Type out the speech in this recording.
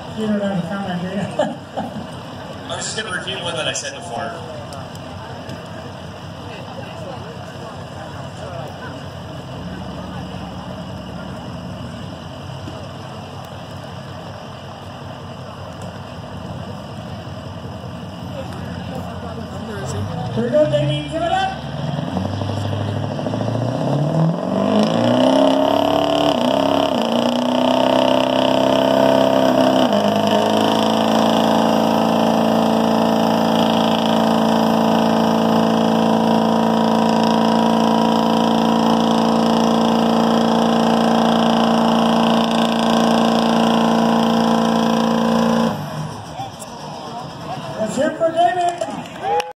You don't have a comment, do you? I was just going to repeat one that I said before. Here we go, Jamie. Give it up.